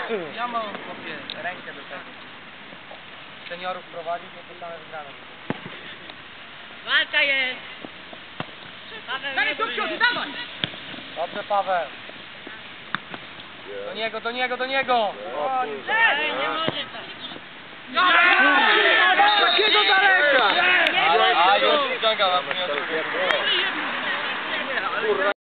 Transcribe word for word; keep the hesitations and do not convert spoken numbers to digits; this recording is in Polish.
Ja mam chłopie rękę do tego. Seniorów prowadzić, to same wygrane. Walka jest! Paweł, do przodu, dawaj! Dobrze, Paweł. Do niego, do niego, do niego! Ej, nie może tak! Takiego daleka! A już ściąga na mnie.